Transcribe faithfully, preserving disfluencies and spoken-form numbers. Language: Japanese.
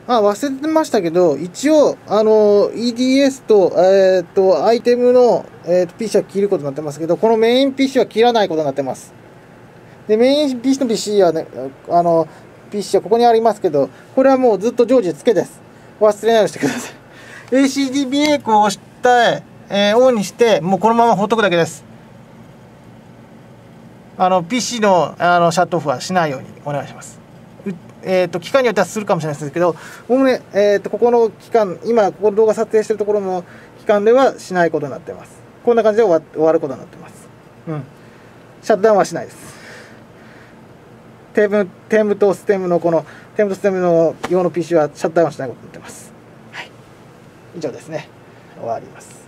あ、忘れてましたけど、一応、あの、イーディーエス と、えっと、アイテムの、えー、と ピーシー は切ることになってますけど、このメイン ピーシー は切らないことになってます。で、メイン ピーシー の ピーシー はね、あの、ピーシー はここにありますけど、これはもうずっと常時付けです。忘れないようにしてください。エーシーディー ブレークを押して、えー、オンにして、もうこのまま放っとくだけです。あの、ピーシー の、あのシャットオフはしないようにお願いします。えー、と機械によってはするかもしれないですけど、おおむね、えー、とここの期間、今、ここの動画撮影しているところの期間ではしないことになっています。こんな感じで終わ終わることになっています。うん。シャットダウンはしないです。テーム、テームとステムのこの、テームとステムの用の ピーシー はシャットダウンはしないことになっています。はい。以上ですね。終わります。